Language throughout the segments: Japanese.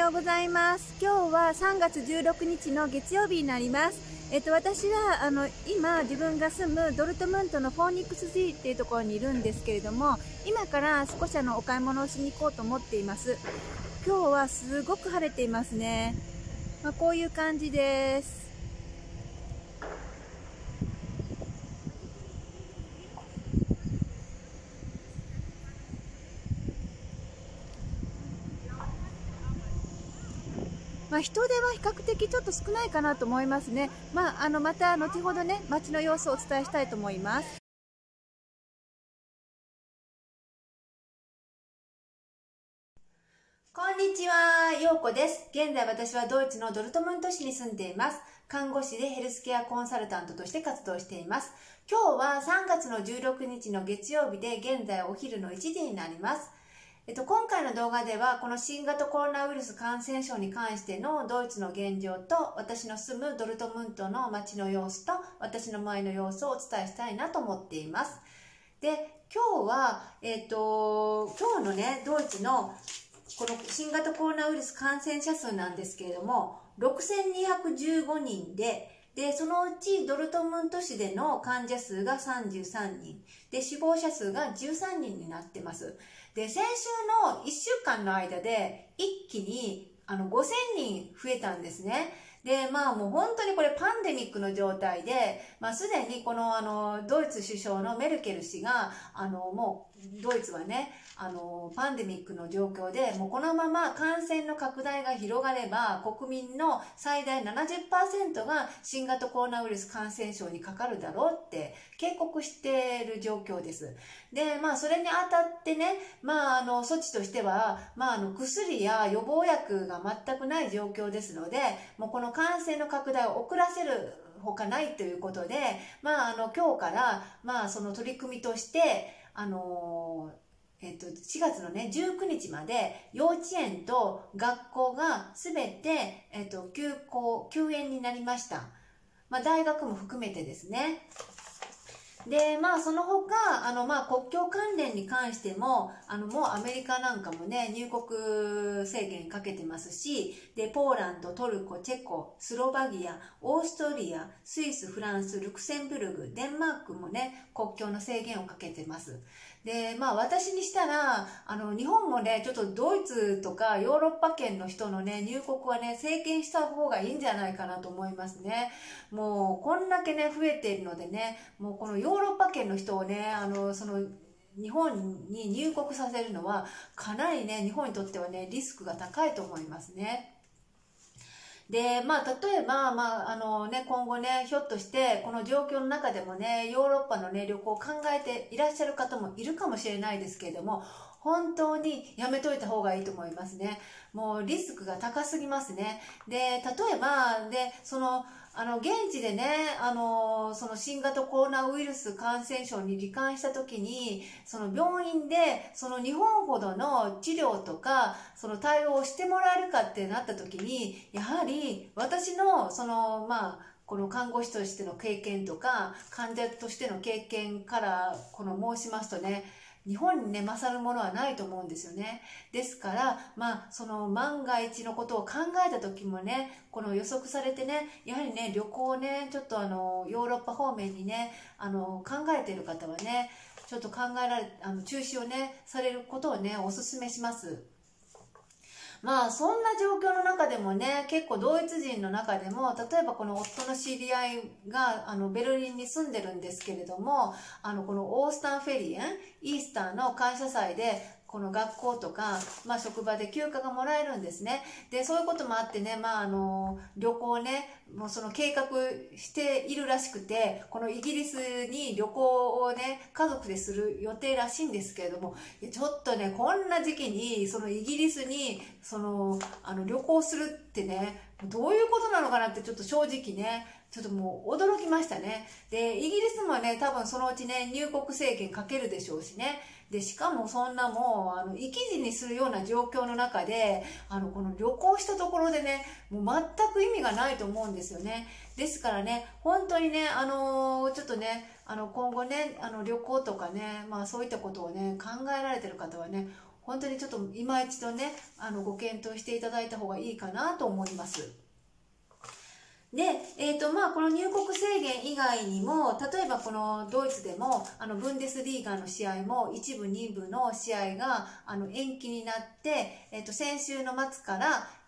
ようございます。今日は3月16日の月曜日になります。私は今自分が住むドルトムントのフォーニックス G っていうところにいるんですけれども、今から少しお買い物をしに行こうと思っています。今日はすごく晴れていますね。こういう感じです。人手は比較的ちょっと少ないかなと思いますね。また後ほどね、街の様子をお伝えしたいと思います。こんにちは、ようこです。現在私はドイツのドルトムント市に住んでいます。看護師でヘルスケアコンサルタントとして活動しています。今日は3月の16日の月曜日で、現在お昼の1時になります。今回の動画ではこの新型コロナウイルス感染症に関してのドイツの現状と、私の住むドルトムントの街の様子と私の周りの様子をお伝えしたいなと思っています。で、今日は、今日のね、ドイツのこの新型コロナウイルス感染者数なんですけれども、6215人で、そのうちドルトムント市での患者数が33人で、死亡者数が13人になってます。で、先週の1週間の間で一気に5000人増えたんですね。で、もう本当にこれパンデミックの状態で、すでにこのドイツ首相のメルケル氏が、もうドイツはね、パンデミックの状況で、もうこのまま感染の拡大が広がれば、国民の最大 70% が新型コロナウイルス感染症にかかるだろうって警告している状況です。で、それにあたってね、措置としては、薬や予防薬が全くない状況ですので、もうこの感染の拡大を遅らせるほかないということで、今日から、その取り組みとして、4月のね、19日まで幼稚園と学校がすべて、休園になりました。大学も含めてですね。で、その他、国境関連に関しても、もうアメリカなんかもね、入国制限かけてますし、で、ポーランド、トルコ、チェコ、スロバキア、オーストリア、スイス、フランス、ルクセンブルグ、デンマークもね、国境の制限をかけてます。で、私にしたら、日本もね、ちょっとドイツとかヨーロッパ圏の人のね、入国はね、制限した方がいいんじゃないかなと思いますね。もう、こんだけね、増えているのでね、もうこのヨーロッパ圏の人をね、日本に入国させるのは、かなりね、日本にとってはね、リスクが高いと思いますね。で、例えば、今後ね、ひょっとして、この状況の中でもね、ヨーロッパのね、旅行を考えていらっしゃる方もいるかもしれないですけれども、本当にやめといた方がいいと思いますね。もうリスクが高すぎますね。で、例えば、現地でね、その新型コロナウイルス感染症に罹患した時に、その病院で、その日本ほどの治療とか、その対応をしてもらえるかってなった時に、やはり私の、この看護師としての経験とか、患者としての経験から申しますとね、日本にね、勝るものはないと思うんですよね。ですから、その万が一のことを考えた時もね、この予測されてね、やはりね、旅行をね、ちょっとヨーロッパ方面にね、考えている方はね、ちょっと中止をね、されることをね、お勧めします。そんな状況の中でもね、結構ドイツ人の中でも、例えばこの夫の知り合いがベルリンに住んでるんですけれども、このオースタンフェリエン、イースターの感謝祭で、この学校とか、職場で休暇がもらえるんですね。で、そういうこともあってね、旅行をね、もうその計画しているらしくて、このイギリスに旅行をね、家族でする予定らしいんですけれども、ちょっとね、こんな時期に、そのイギリスに、旅行するってね、どういうことなのかなってちょっと正直ね、ちょっともう驚きましたね。で、イギリスもね、多分そのうちね、入国制限かけるでしょうしね。で、しかもそんなもう、生き死にするような状況の中で、この旅行したところでね、もう全く意味がないと思うんですよね。ですからね、本当にね、ちょっとね、今後ね、旅行とかね、そういったことをね、考えられてる方はね、 本当にちょっと今一度ね、ご検討していただいた方がいいかなと思います。で、この入国制限以外にも、例えばこのドイツでも、ブンデスリーガの試合も、一部、二部の試合が、延期になって、先週の末から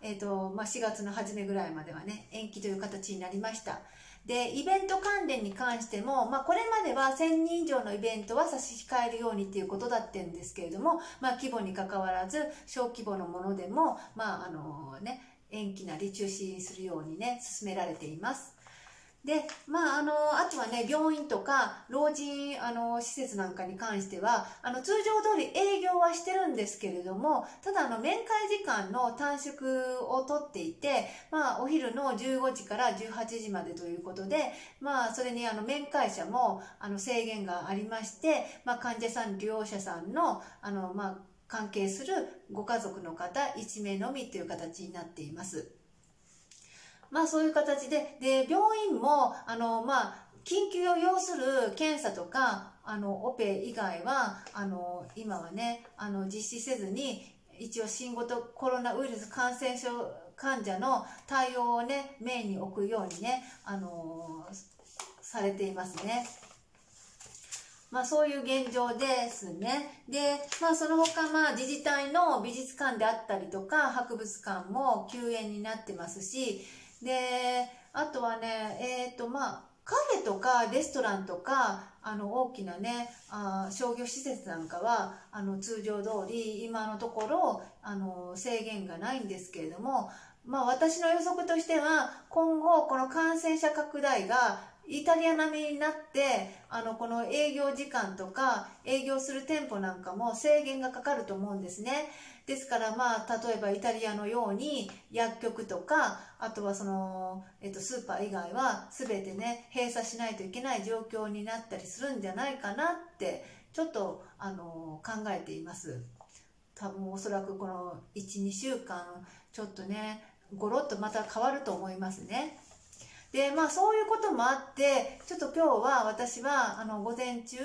、4月の初めぐらいまではね、延期という形になりました。で、イベント関連に関しても、これまでは1000人以上のイベントは差し控えるようにっていうことだったんですけれども、規模に関わらず、小規模のものでも、延期なり中止するようにね、進められています。で、あとはね、病院とか老人施設なんかに関しては、通常通り営業はしてるんですけれども、ただ面会時間の短縮をとっていて、お昼の15時から18時までということで、それに面会者も制限がありまして、患者さん、利用者さんの関係するご家族の方1名のみという形になっています。そういう形で、病院も緊急を要する検査とかオペ以外は今はね実施せずに、一応新型コロナウイルス感染症患者の対応をねメインに置くようにねされていますね。そういう現状ですね。で、その他、自治体の美術館であったりとか、博物館も休園になってますし、で、あとはね、カフェとかレストランとか、大きなね、商業施設なんかは、通常通り、今のところ、制限がないんですけれども、私の予測としては、今後、この感染者拡大が、イタリア並みになってこの営業時間とか営業する店舗なんかも制限がかかると思うんですね。ですから例えばイタリアのように薬局とかあとはスーパー以外は全てね閉鎖しないといけない状況になったりするんじゃないかなってちょっと考えています。多分おそらくこの 1,2 週間ちょっとねゴロッとまた変わると思いますね。でそういうこともあってちょっと今日は私は午前中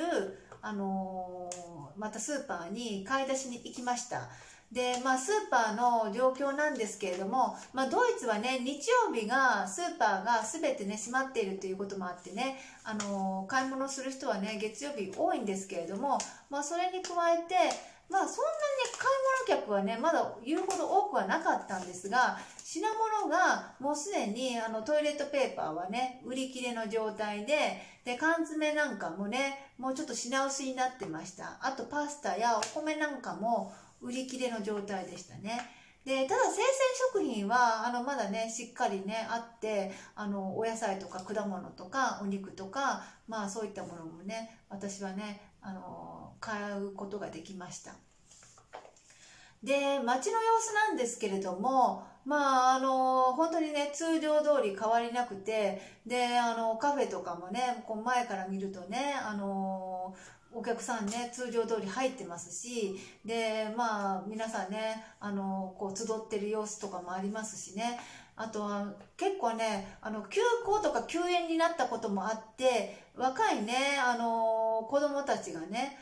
またスーパーに買い出しに行きました。でスーパーの状況なんですけれども、ドイツはね日曜日がスーパーが全てね閉まっているということもあってね買い物する人はね月曜日多いんですけれども、それに加えてそんなに買い物客はねまだ言うほど多くはなかったんですが、品物がもうすでにトイレットペーパーはね売り切れの状態で、缶詰なんかもねもうちょっと品薄になってました。あとパスタやお米なんかも売り切れの状態でしたね。でただ生鮮食品はまだねしっかりねあってお野菜とか果物とかお肉とかそういったものもね私はね買うことができました。で街の様子なんですけれども本当にね通常通り変わりなくて、でカフェとかもねこう前から見るとねお客さんね通常通り入ってますし、で皆さんねこう集ってる様子とかもありますしね。あとは結構ね休校とか休園になったこともあって若いね子供たちがね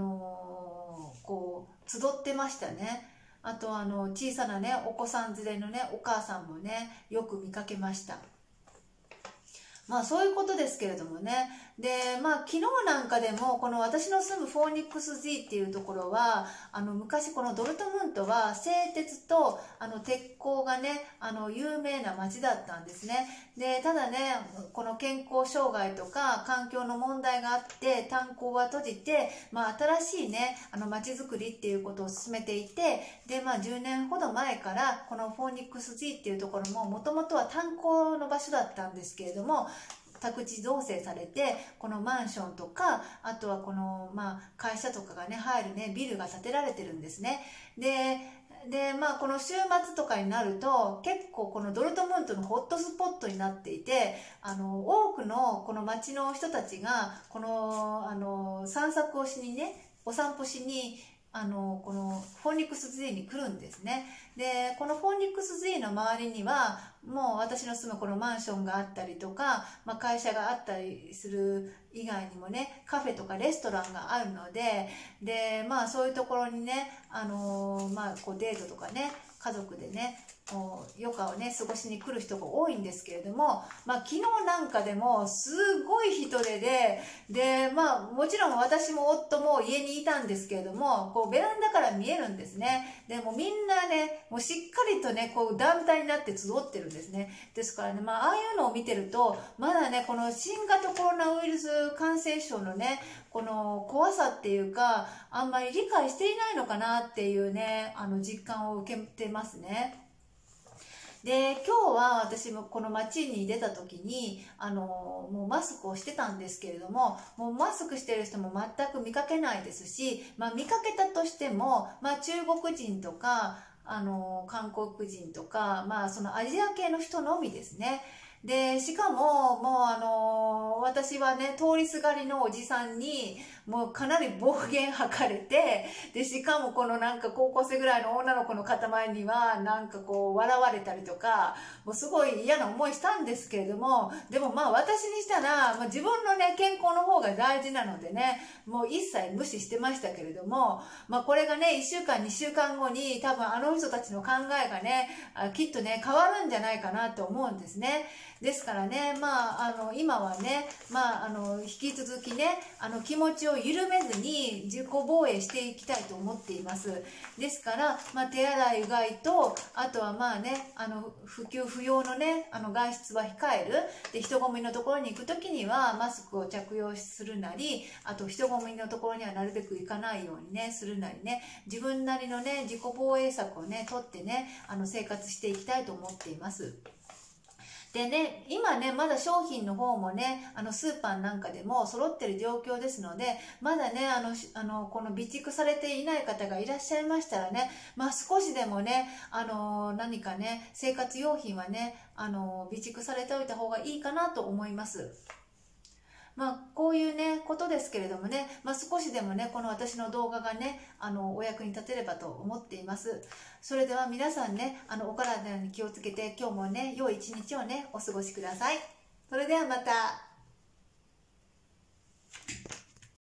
こう集ってましたね。あと小さなねお子さん連れのねお母さんもねよく見かけました。そういうことですけれどもね。で昨日なんかでもこの私の住むフォーニックス G っていうところは昔このドルトムントは製鉄と鉄鋼がね有名な町だったんですね。でただねこの健康障害とか環境の問題があって炭鉱は閉じて、新しいね町づくりっていうことを進めていて、で10年ほど前からこのフォーニックス G っていうところももともとは炭鉱の場所だったんですけれども、宅地造成されてこのマンションとかあとはこの会社とかがね入るねビルが建てられてるんですね。でこの週末とかになると結構このドルトムントのホットスポットになっていて多くのこの町の人たちがこの散策をしにねお散歩しにこのフォニックス G に来るんですね。でこのフォニックス G の周りにはもう私の住むこのマンションがあったりとか、会社があったりする以外にもね、カフェとかレストランがあるので、そういうところにね、こうデートとかね、家族でね余暇をね過ごしに来る人が多いんですけれども、昨日なんかでもすごい人出で、もちろん私も夫も家にいたんですけれども、こうベランダから見えるんですね。でもみんなねもうしっかりとねこう団体になって集ってるんですね。ですからね、ああいうのを見てるとまだねこの新型コロナウイルス感染症のねこの怖さっていうかあんまり理解していないのかなっていうね実感を受けてますね。で今日は私もこの街に出た時にもうマスクをしてたんですけれども、もうマスクしてる人も全く見かけないですし、見かけたとしても、中国人とか韓国人とか、そのアジア系の人のみですね。でしかももう私はね通りすがりのおじさんにもうかなり暴言吐かれて、でしかもこのなんか高校生ぐらいの女の子の塊にはなんかこう笑われたりとか、もうすごい嫌な思いしたんですけれども、でも私にしたら、自分のね健康の方が大事なのでね、もう一切無視してましたけれども、これがね1週間2週間後に多分あの人たちの考えがねきっとね変わるんじゃないかなと思うんですね。ですからね、今はね、引き続きね気持ちを緩めずに自己防衛していきたいと思っています。ですから、手洗いうがいと、あとは不急不要のね外出は控える。で人混みのところに行く時にはマスクを着用するなり、あと人混みのところにはなるべく行かないようにねするなりね、自分なりのね自己防衛策をね取ってね生活していきたいと思っています。でね、今ねまだ商品の方もねスーパーなんかでも揃ってる状況ですので、まだねこの備蓄されていない方がいらっしゃいましたらね、少しでもね何かね生活用品はね備蓄されておいた方がいいかなと思います。こういうねことですけれどもね、少しでもねこの私の動画がねお役に立てればと思っています。それでは皆さんねお体に気をつけて今日もね良い一日をねお過ごしください。それではまた。